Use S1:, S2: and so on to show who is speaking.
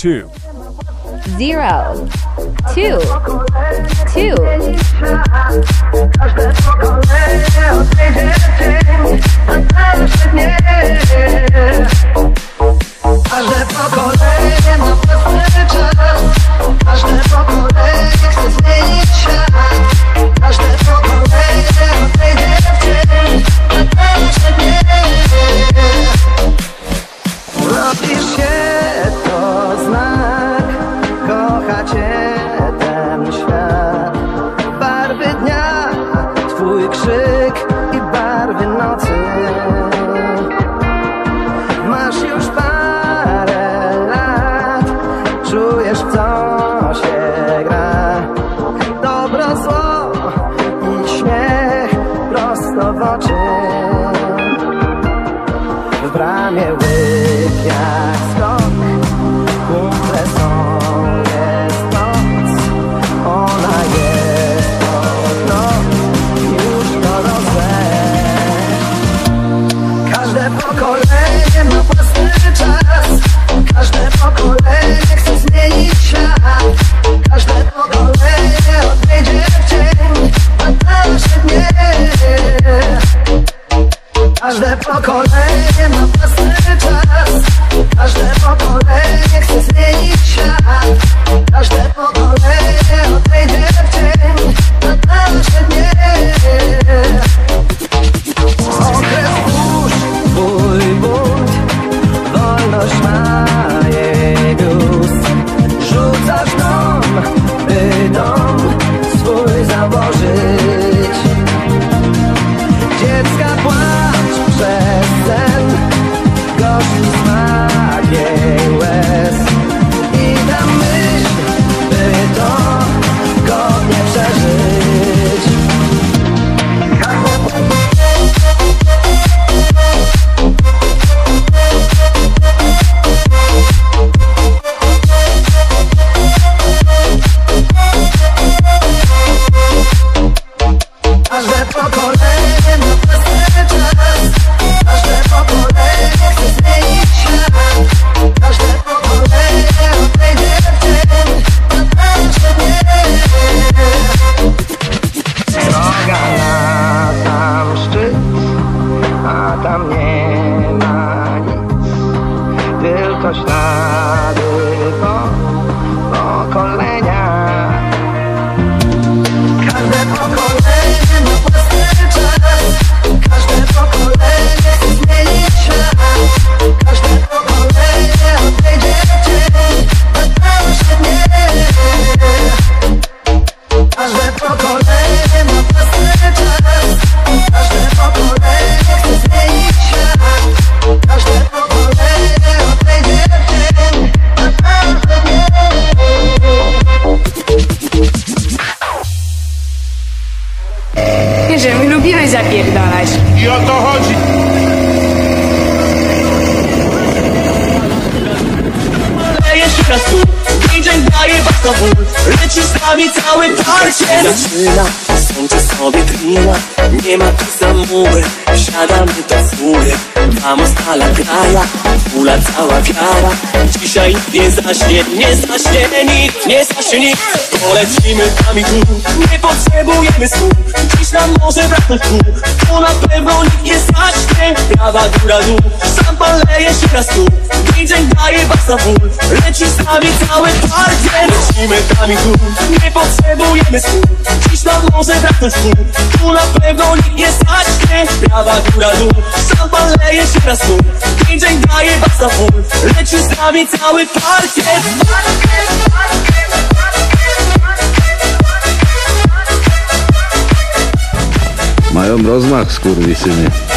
S1: 2.
S2: 0, 2, 2.
S3: Każde pokolenie odejdzie w cień, a nasze nie. Każde pokolenie ma własny czas. Każde pokolenie chce zmienić świat. Każde pokolenie odejdzie w cień, a nasze nie. Robisz się, to znak. Kocha cię ten świat. Barwy dnia, twój krzyk i barwy nocy. Masz już parę lat, czujesz w co się gra. Dobro, zło i śmiech prosto w oczy. W bramie łyk jak skok, kumple są, jest noc. Ona jest od noc, już dorosłe. Każde pokolenie ma własny czas. Każde pokolenie chce zmienić świat. Każde pokolenie odejdzie w cień, a nasze nie. Każde pokolenie ma własny czas. Każde pokolenie chce zmienić świat. Każde pokolenie odejdzie w cień, a nasze nie. Okres burz, twój bunt, wolność ma jej gust. Rzucasz dom, by dom swój założyć. Dziecka płacz przez sen, gorzki smak jej łez. I ta myśl, by to godnie przeżyć. Każde pokolenie ma własny czas. Każde pokolenie chce zmienić świat. Każde pokolenie odejdzie w cień, a nasze nie. Droga na tam szczyt, a tam nie ma nic. Tylko ślady po pokolenia. Każde pokolenie ma własny czas. Każde pokolenie chce zmienić świat. Każde pokolenie odejdzie w cień, a nasze nie. Każde pokolenie ma własny czas. Każde pokolenie chce zmienić świat. Każde pokolenie odejdzie w cień, a nasze nie.
S4: Wiesz, że my lubimy zapierdalać.
S5: I o to chodzi.
S6: Jeszcze raz tu, DJ daje was na ból. Leci z nami cały parcie. Zaczyna, sądzę sobie trina. Nie ma tu zamury, wsiadamy do fury. Vamos a la playa, pula cała wiara. Dzisiaj nie zaśnie nikt, nie zaśnie nikt. Polecimy nami tu, nie potrzebujemy słów. Dziś nam może braknąć tu, to na pewno nikt nie zaśnie. Prawa góra dół, szampan leje się raz tu. DJ daje was na ból, leci z nami całe parcie. Lecimy nami tu, nie potrzebujemy słów. Dziś nam może braknąć tu, to na pewno nikt nie zaśnie. Prawa góra dół, szampan leje się raz tu. DJ daje was na ból, leci z nami cały parkiet.
S7: Mają rozmach, skurwysyny.